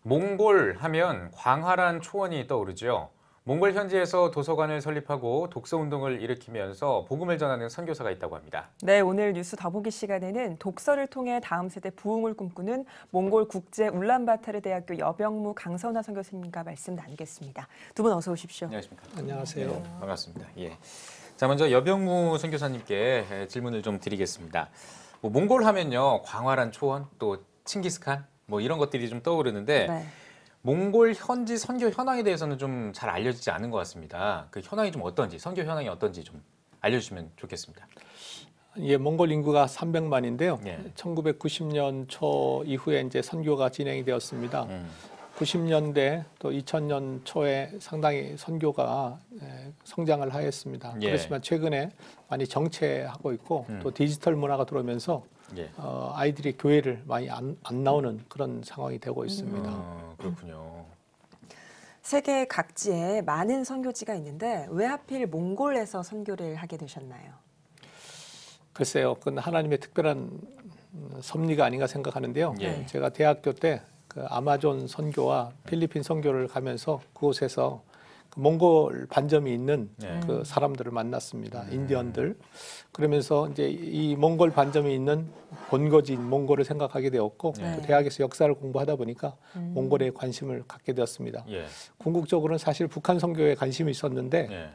몽골 하면 광활한 초원이 떠오르죠. 몽골 현지에서 도서관을 설립하고 독서운동을 일으키면서 복음을 전하는 선교사가 있다고 합니다. 네, 오늘 뉴스 더보기 시간에는 독서를 통해 다음 세대 부흥을 꿈꾸는 몽골 국제 울란바타르 대학교 여병무 강선화 선교사님과 말씀 나누겠습니다. 두 분 어서 오십시오. 안녕하십니까? 안녕하세요. 네, 반갑습니다. 예. 자, 먼저 여병무 선교사님께 질문을 좀 드리겠습니다. 몽골 하면요, 광활한 초원, 또 칭기스칸, 이런 것들이 좀 떠오르는데 네. 몽골 현지 선교 현황에 대해서는 좀 잘 알려지지 않은 것 같습니다. 그 현황이 좀 어떤지, 선교 현황이 어떤지 좀 알려주시면 좋겠습니다. 예, 몽골 인구가 300만인데요. 예. 1990년 초 이후에 이제 선교가 진행이 되었습니다. 90년대 또 2000년 초에 상당히 선교가 성장을 하였습니다. 예. 그렇지만 최근에 많이 정체하고 있고 또 디지털 문화가 들어오면서 예. 아이들이 교회를 많이 안 나오는 그런 상황이 되고 있습니다. 그렇군요. 세계 각지에 많은 선교지가 있는데 왜 하필 몽골에서 선교를 하게 되셨나요? 글쎄요, 그건 하나님의 특별한 섭리가 아닌가 생각하는데요. 예. 제가 대학교 때 그 아마존 선교와 필리핀 선교를 가면서 그곳에서 그 몽골 반점이 있는 예. 그 사람들을 만났습니다. 인디언들. 그러면서 이제 이 몽골 반점이 있는 본거지인 몽골을 생각하게 되었고 예. 또 대학에서 역사를 공부하다 보니까 몽골에 관심을 갖게 되었습니다. 예. 궁극적으로는 사실 북한 선교에 관심이 있었는데 예.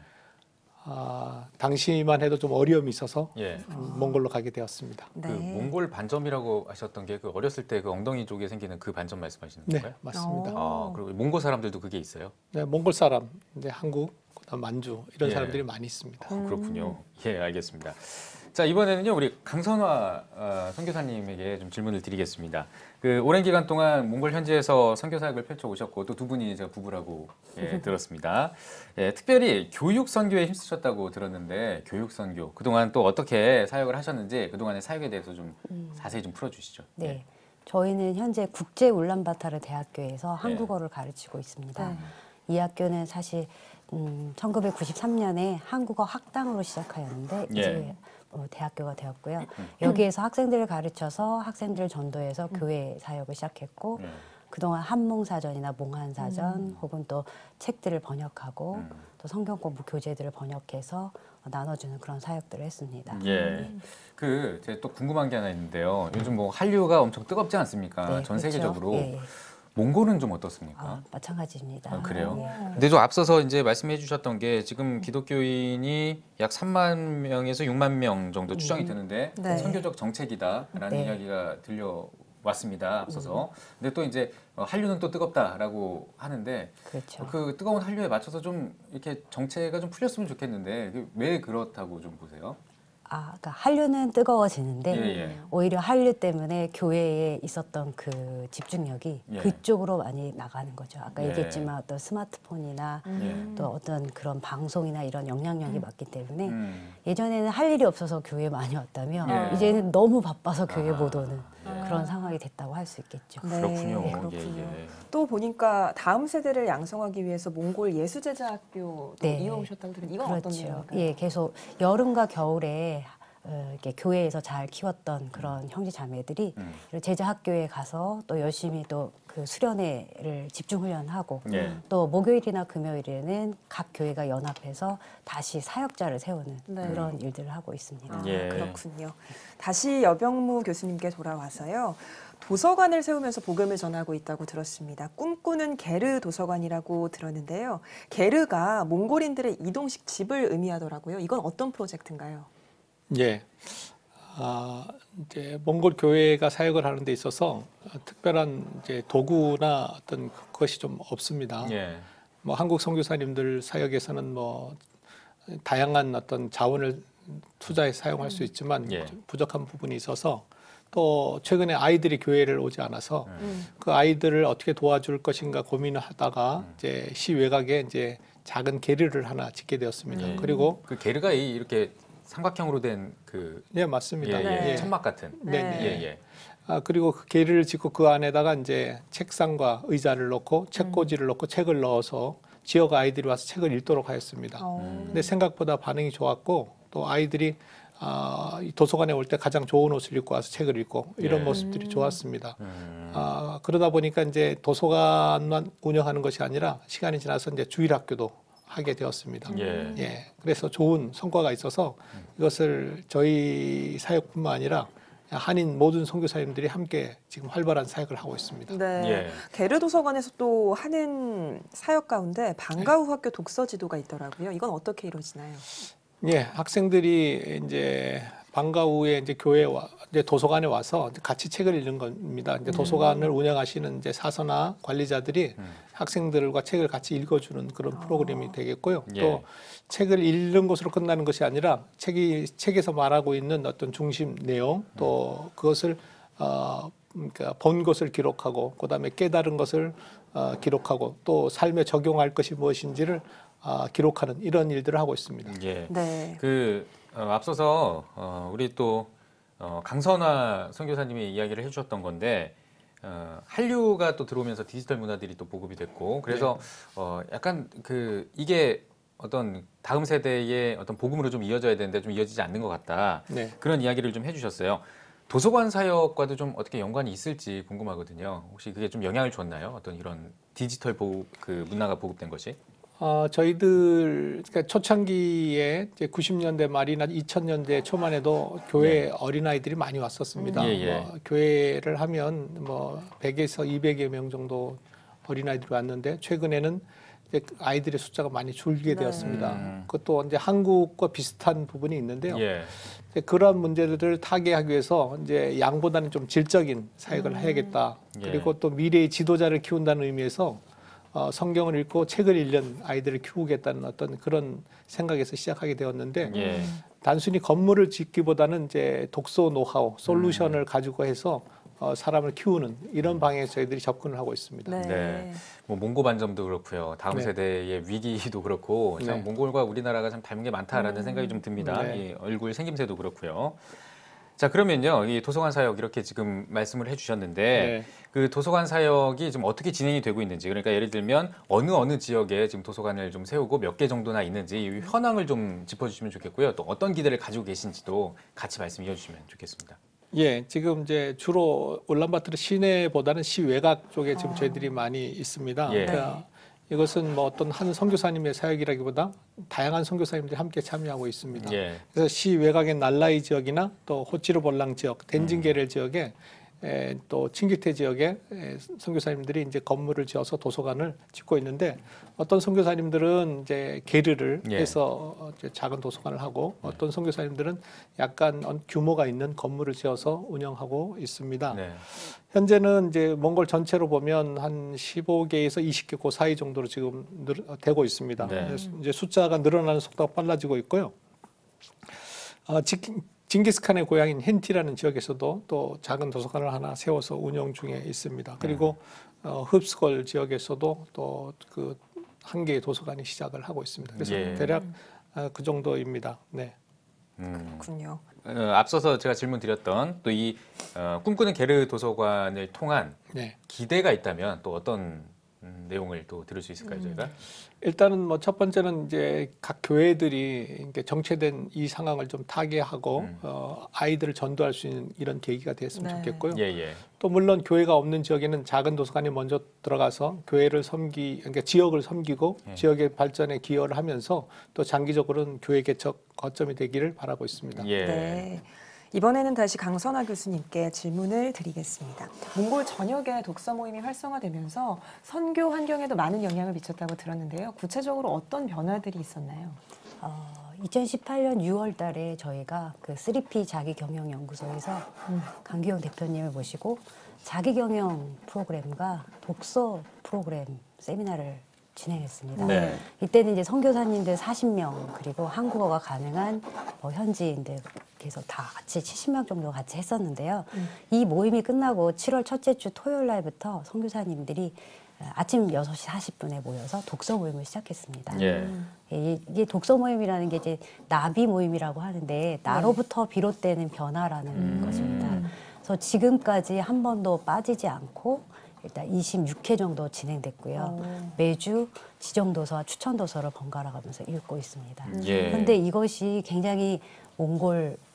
당시만 해도 좀 어려움이 있어서 예. 몽골로 가게 되었습니다. 네. 그 몽골 반점이라고 하셨던 게 그 어렸을 때 그 엉덩이 쪽에 생기는 그 반점 말씀하시는 네, 건가요? 맞습니다. 그리고 몽골 사람들도 그게 있어요? 네, 몽골 사람, 이제 한국, 그다음 만주 이런 예. 사람들이 많이 있습니다. 그렇군요. 예, 알겠습니다. 자, 이번에는요, 우리 강선화 선교사님에게 좀 질문을 드리겠습니다. 그 오랜 기간 동안 몽골 현지에서 선교 사역을 펼쳐 오셨고 또 두 분이 제가 부부라고 들었습니다. 예, 특별히 교육 선교에 힘쓰셨다고 들었는데 교육 선교 그동안 또 어떻게 사역을 하셨는지 그동안의 사역에 대해서 좀 자세히 좀 풀어주시죠. 네. 예. 저희는 현재 국제 울란바타르 대학교에서 한국어를 가르치고 있습니다. 네. 이 학교는 사실 1993년에 한국어 학당으로 시작하였는데 예. 이제 대학교가 되었고요. 여기에서 학생들을 가르쳐서 학생들을 전도해서 교회 사역을 시작했고 그동안 한몽사전이나 몽한사전 혹은 또 책들을 번역하고 또 성경 공부 교재들을 번역해서 나눠주는 그런 사역들을 했습니다. 예. 제가 또 궁금한 게 하나 있는데요. 요즘 한류가 엄청 뜨겁지 않습니까? 네, 전 그렇죠. 세계적으로. 예, 예. 몽골은 좀 어떻습니까? 마찬가지입니다. 그래요? 예. 근데 좀 앞서서 이제 말씀해 주셨던 게 지금 기독교인이 약 3만 명에서 6만 명 정도 추정이 되는데 네. 선교적 정책이다라는 네. 이야기가 들려왔습니다. 앞서서. 근데 또 이제 한류는 또 뜨겁다라고 하는데 그렇죠. 그 뜨거운 한류에 맞춰서 좀 이렇게 정체가 좀 풀렸으면 좋겠는데 왜 그렇다고 좀 보세요? 그러니까 한류는 뜨거워지는데 예. 오히려 한류 때문에 교회에 있었던 그 집중력이 예. 그쪽으로 많이 나가는 거죠. 아까 예. 얘기했지만 어떤 스마트폰이나 또 어떤 그런 방송이나 이런 영향력이 많기 때문에 예전에는 할 일이 없어서 교회에 많이 왔다면 예. 이제는 너무 바빠서 교회 못 오는 예. 그런 상황이 됐다고 할 수 있겠죠. 네, 그렇군요. 그렇군요. 예. 또 보니까 다음 세대를 양성하기 위해서 몽골 예수제자학교도 네. 이어오셨다고 들었는데 이건 어떤 그렇죠. 내용인가요? 예, 계속 여름과 겨울에 이렇게 교회에서 잘 키웠던 그런 형제 자매들이 제자 학교에 가서 또 열심히 또 그 수련회를 집중 훈련하고 예. 또 목요일이나 금요일에는 각 교회가 연합해서 다시 사역자를 세우는 네. 그런 일들을 하고 있습니다. 예. 그렇군요. 다시 여병무 교수님께 돌아와서요. 도서관을 세우면서 복음을 전하고 있다고 들었습니다. 꿈꾸는 게르 도서관이라고 들었는데요. 게르가 몽골인들의 이동식 집을 의미하더라고요. 이건 어떤 프로젝트인가요? 예. 이제 몽골 교회가 사역을 하는 데 있어서 특별한 이제 도구나 어떤 것이 좀 없습니다. 예. 한국 선교사님들 사역에서는 다양한 어떤 자원을 투자해 사용할 수 있지만 예. 부족한 부분이 있어서 또 최근에 아이들이 교회를 오지 않아서 그 아이들을 어떻게 도와줄 것인가 고민을 하다가 이제 시 외곽에 이제 작은 게르를 하나 짓게 되었습니다. 예. 그리고 그 게르가 이렇게 삼각형으로 된 네, 맞습니다. 네. 천막 같은. 네. 예. 그리고 그 게르를 짓고 그 안에다가 이제 책상과 의자를 놓고 책꽂이를 놓고 책을 넣어서 지역 아이들이 와서 책을 읽도록 하였습니다. 근데 생각보다 반응이 좋았고 또 아이들이 이 도서관에 올 때 가장 좋은 옷을 입고 와서 책을 읽고 이런 예. 모습들이 좋았습니다. 그러다 보니까 이제 도서관만 운영하는 것이 아니라 시간이 지나서 이제 주일학교도 하게 되었습니다. 예. 예, 그래서 좋은 성과가 있어서 이것을 저희 사역뿐만 아니라 한인 모든 선교사님들이 함께 지금 활발한 사역을 하고 있습니다. 네. 예. 게르 도서관에서 또 하는 사역 가운데 방과 후 학교 독서 지도가 있더라고요. 이건 어떻게 이루어지나요? 예, 학생들이 이제 방과 후에 이제 교회와 이제 도서관에 와서 같이 책을 읽는 겁니다. 이제 도서관을 운영하시는 이제 사서나 관리자들이 학생들과 책을 같이 읽어주는 그런 프로그램이 되겠고요. 예. 또 책을 읽는 것으로 끝나는 것이 아니라 책에서 말하고 있는 어떤 중심 내용 또 그것을 그러니까 본 것을 기록하고 그다음에 깨달은 것을 기록하고 또 삶에 적용할 것이 무엇인지를 기록하는 이런 일들을 하고 있습니다. 예. 네. 앞서서 우리 또 강선화 선교사님이 이야기를 해주셨던 건데 한류가 또 들어오면서 디지털 문화들이 또 보급이 됐고 그래서 약간 이게 어떤 다음 세대의 어떤 복음으로 좀 이어져야 되는데 좀 이어지지 않는 것 같다. 네. 그런 이야기를 좀 해주셨어요. 도서관 사역과도 좀 어떻게 연관이 있을지 궁금하거든요. 혹시 그게 좀 영향을 줬나요? 어떤 이런 디지털 문화가 보급된 것이? 저희들 그러니까 초창기에 이제 90년대 말이나 2000년대 초반에도 교회 어린아이들이 많이 왔었습니다. 예, 예. 교회를 하면 100에서 200여 명 정도 어린아이들이 왔는데 최근에는 이제 아이들의 숫자가 많이 줄게 네. 되었습니다. 그것도 이제 한국과 비슷한 부분이 있는데요. 예. 이제 그러한 문제들을 타개하기 위해서 이제 양보다는 좀 질적인 사역을 해야겠다. 예. 그리고 또 미래의 지도자를 키운다는 의미에서 성경을 읽고 책을 읽는 아이들을 키우겠다는 어떤 그런 생각에서 시작하게 되었는데 예. 단순히 건물을 짓기보다는 이제 독서 노하우, 솔루션을 가지고 해서 사람을 키우는 이런 방향에서 저희들이 접근을 하고 있습니다. 네. 네. 뭐 몽고 반점도 그렇고요. 다음 네. 세대의 위기도 그렇고 참 네. 몽골과 우리나라가 참 닮은 게 많다라는 생각이 좀 듭니다. 네. 이 얼굴 생김새도 그렇고요. 자, 그러면요. 이 도서관 사역 이렇게 지금 말씀을 해주셨는데 네. 그 도서관 사역이 지금 어떻게 진행이 되고 있는지 그러니까 예를 들면 어느 지역에 지금 도서관을 좀 세우고 몇 개 정도나 있는지 이 현황을 좀 짚어주시면 좋겠고요. 또 어떤 기대를 가지고 계신지도 같이 말씀 이어주시면 좋겠습니다. 예, 지금 이제 주로 울란바토르 시내보다는 시외곽 쪽에 지금 저희들이 많이 있습니다. 예. 그러니까 이것은 뭐 어떤 한 선교사님의 사역이라기보다 다양한 선교사님들이 함께 참여하고 있습니다. 예. 그래서 시외곽의 날라이 지역이나 또 호치르볼랑 지역, 덴징게렐 지역에 또 칭기테 지역에 선교사님들이 이제 건물을 지어서 도서관을 짓고 있는데 어떤 선교사님들은 이제 게르를 예. 해서 이제 작은 도서관을 하고 어떤 선교사님들은 약간 규모가 있는 건물을 지어서 운영하고 있습니다. 네. 현재는 이제 몽골 전체로 보면 한 15개에서 20개 그 사이 정도로 지금 되고 있습니다. 네. 그래서 이제 숫자가 늘어나는 속도가 빨라지고 있고요. 징기스칸의 고향인 헨티라는 지역에서도 또 작은 도서관을 하나 세워서 운영 중에 있습니다. 그리고 흡스골 지역에서도 또 그 한 개의 도서관이 시작을 하고 있습니다. 그래서 예. 대략 그 정도입니다. 네. 그렇군요. 앞서서 제가 질문 드렸던 또 이 꿈꾸는 게르 도서관을 통한 네. 기대가 있다면 또 어떤 내용을 또 들을 수 있을까요, 저희가? 일단은 뭐 첫 번째는 이제 각 교회들이 이제 정체된 이 상황을 좀 타개하고 아이들을 전도할 수 있는 이런 계기가 됐으면 네. 좋겠고요. 예, 예. 또 물론 교회가 없는 지역에는 작은 도서관이 먼저 들어가서 교회를 그러니까 지역을 섬기고 예. 지역의 발전에 기여를 하면서 또 장기적으로는 교회 개척 거점이 되기를 바라고 있습니다. 예. 네. 이번에는 다시 강선화 교수님께 질문을 드리겠습니다. 몽골 전역에 독서 모임이 활성화되면서 선교 환경에도 많은 영향을 미쳤다고 들었는데요. 구체적으로 어떤 변화들이 있었나요? 2018년 6월 달에 저희가 그 3P 자기경영연구소에서 강규영 대표님을 모시고 자기경영 프로그램과 독서 프로그램 세미나를 진행했습니다. 네. 이때는 이제 선교사님들 40명 그리고 한국어가 가능한 현지인들께서 다 같이 70명 정도 같이 했었는데요. 이 모임이 끝나고 7월 첫째 주 토요일 날부터 선교사님들이 아침 6시 40분에 모여서 독서 모임을 시작했습니다. 예. 이게 독서 모임이라는 게 이제 나비 모임이라고 하는데 나로부터 비롯되는 변화라는 것입니다. 그래서 지금까지 한 번도 빠지지 않고 일단 26회 정도 진행됐고요. 매주 지정도서와 추천도서를 번갈아 가면서 읽고 있습니다. 예. 그런데 이것이 굉장히 몽골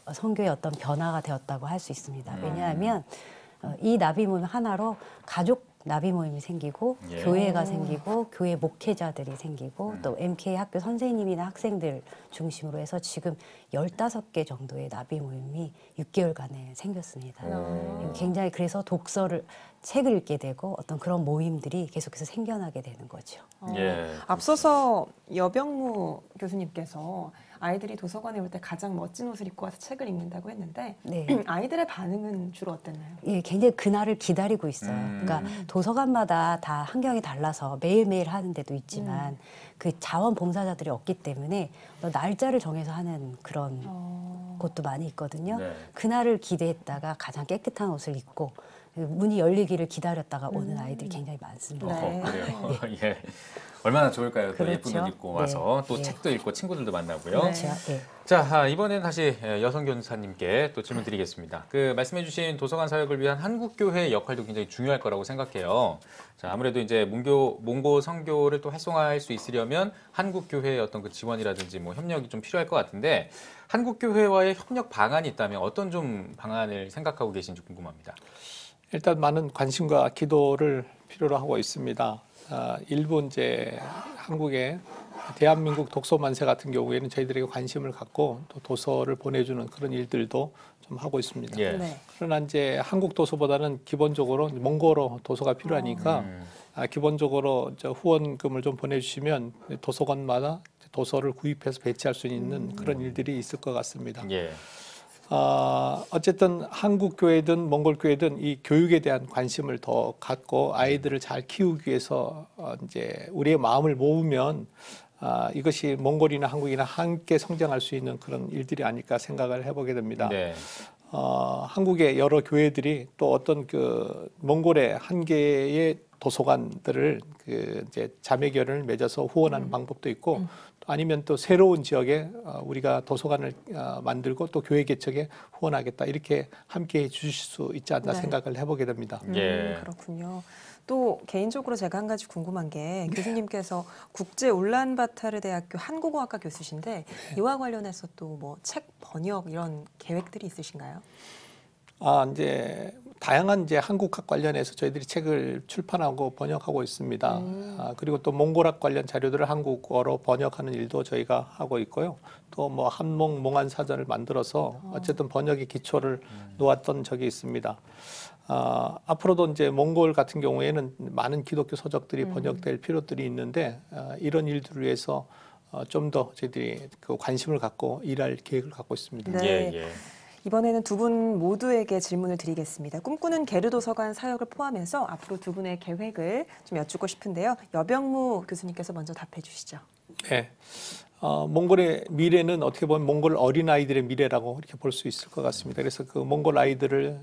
선교의 어떤 변화가 되었다고 할 수 있습니다. 왜냐하면 이 나비 모임 하나로 가족 나비 모임이 생기고 예. 교회가 생기고 교회 목회자들이 생기고 또 MK 학교 선생님이나 학생들 중심으로 해서 지금 15개 정도의 나비 모임이 6개월간에 생겼습니다. 굉장히 그래서 책을 읽게 되고 어떤 그런 모임들이 계속해서 생겨나게 되는 거죠. 예. 앞서서 여병무 교수님께서 아이들이 도서관에 올 때 가장 멋진 옷을 입고 와서 책을 읽는다고 했는데 네. 아이들의 반응은 주로 어땠나요? 예, 굉장히 그날을 기다리고 있어요. 그러니까 도서관마다 다 환경이 달라서 매일매일 하는 데도 있지만 그 자원봉사자들이 없기 때문에 날짜를 정해서 하는 그런 곳도 많이 있거든요. 네. 그날을 기대했다가 가장 깨끗한 옷을 입고 문이 열리기를 기다렸다가 오는 아이들이 굉장히 많습니다. 네. 그래요. 예. 얼마나 좋을까요? 또 예쁜 그렇죠. 옷 입고 와서 네. 또 네. 책도 읽고 친구들도 만나고요. 네. 그렇죠. 예. 자, 이번에는 다시 여성 교사님께 또 질문 드리겠습니다. 그 말씀해주신 도서관 사역을 위한 한국교회의 역할도 굉장히 중요할 거라고 생각해요. 자, 아무래도 이제 몽고 선교를 또 활성화할 수 있으려면 한국교회의 어떤 그 지원이라든지 뭐 협력이 좀 필요할 것 같은데 한국교회와의 협력 방안이 있다면 어떤 좀 방안을 생각하고 계신지 궁금합니다. 일단 많은 관심과 기도를 필요로 하고 있습니다. 일부 이제 한국의 대한민국 독서만세 같은 경우에는 저희들에게 관심을 갖고 또 도서를 보내주는 그런 일들도 좀 하고 있습니다. 예. 네. 그러나 이제 한국 도서보다는 기본적으로 몽고로 도서가 필요하니까 기본적으로 후원금을 좀 보내주시면 도서관마다 도서를 구입해서 배치할 수 있는 그런 일들이 있을 것 같습니다. 예. 어쨌든 한국 교회든 몽골 교회든 이 교육에 대한 관심을 더 갖고 아이들을 잘 키우기 위해서 이제 우리의 마음을 모으면 이것이 몽골이나 한국이나 함께 성장할 수 있는 그런 일들이 아닐까 생각을 해보게 됩니다. 네. 한국의 여러 교회들이 또 어떤 그 몽골의 한 개의 도서관들을 그 이제 자매결연을 맺어서 후원하는 방법도 있고 아니면 또 새로운 지역에 우리가 도서관을 만들고 또 교회 개척에 후원하겠다 이렇게 함께 해주실 수 있지 않나 네. 생각을 해보게 됩니다. 예. 그렇군요. 또 개인적으로 제가 한 가지 궁금한 게 교수님께서 국제 울란바타르 대학교 한국어학과 교수신데 이와 관련해서 또 뭐 책 번역 이런 계획들이 있으신가요? 이제 다양한 이제 한국학 관련해서 저희들이 책을 출판하고 번역하고 있습니다. 그리고 또 몽골학 관련 자료들을 한국어로 번역하는 일도 저희가 하고 있고요. 또 뭐 한몽 몽한 사전을 만들어서 어쨌든 번역의 기초를 놓았던 적이 있습니다. 앞으로도 이제 몽골 같은 경우에는 많은 기독교 서적들이 번역될 필요들이 있는데 이런 일들을 위해서 좀 더 저희들이 그 관심을 갖고 일할 계획을 갖고 있습니다. 네. 예, 예. 이번에는 두 분 모두에게 질문을 드리겠습니다. 꿈꾸는 게르 도서관 사역을 포함해서 앞으로 두 분의 계획을 좀 여쭙고 싶은데요. 여병무 교수님께서 먼저 답해 주시죠. 네. 몽골의 미래는 어떻게 보면 몽골 어린아이들의 미래라고 이렇게 볼 수 있을 것 같습니다. 그래서 그 몽골 아이들을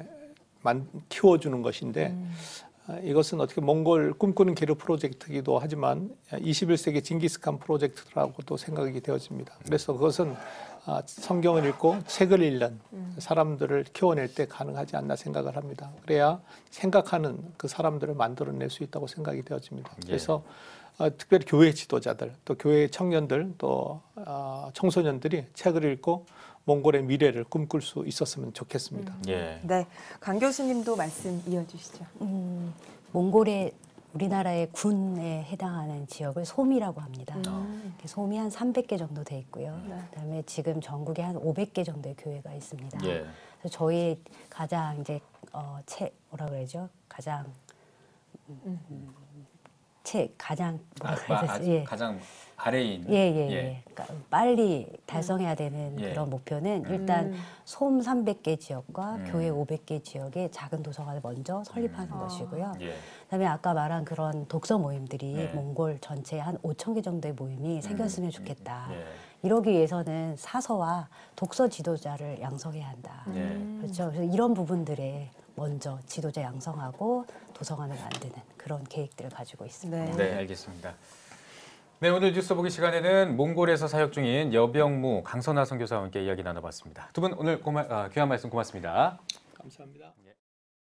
키워주는 것인데 이것은 어떻게 몽골 꿈꾸는 게르 프로젝트이기도 하지만 21세기 징기스칸 프로젝트라고도 생각이 되어집니다. 그래서 그것은 성경을 읽고 책을 읽는 사람들을 키워낼 때 가능하지 않나 생각을 합니다. 그래야 생각하는 그 사람들을 만들어낼 수 있다고 생각이 되어집니다. 그래서 특별히 교회 지도자들, 또 교회 청년들, 또 청소년들이 책을 읽고 몽골의 미래를 꿈꿀 수 있었으면 좋겠습니다. 예. 네, 강 교수님도 말씀 이어주시죠. 몽골의 우리나라의 군에 해당하는 지역을 솜이라고 합니다. 솜이 한 300개 정도 돼 있고요. 그다음에 지금 전국에 한 500개 정도의 교회가 있습니다. 예. 그래서 저희 가장 이제 뭐라 그러죠? 가장 가장 가장 아래인. 예. 그러니까 빨리 달성해야 되는 예. 그런 목표는 일단 솜 300개 지역과 교회 500개 지역에 작은 도서관을 먼저 설립하는 것이고요. 예. 그다음에 아까 말한 그런 독서 모임들이 네. 몽골 전체에 한 5천 개 정도의 모임이 생겼으면 좋겠다. 예. 이러기 위해서는 사서와 독서 지도자를 양성해야 한다. 예. 그렇죠. 그래서 이런 부분들에 먼저 지도자 양성하고 도서관을 만드는 그런 계획들을 가지고 있습니다. 네, 알겠습니다. 네, 오늘 뉴스 보기 시간에는 몽골에서 사역 중인 여병무 강선화 선교사와 함께 이야기 나눠봤습니다. 두 분 오늘 귀한 말씀 고맙습니다. 감사합니다.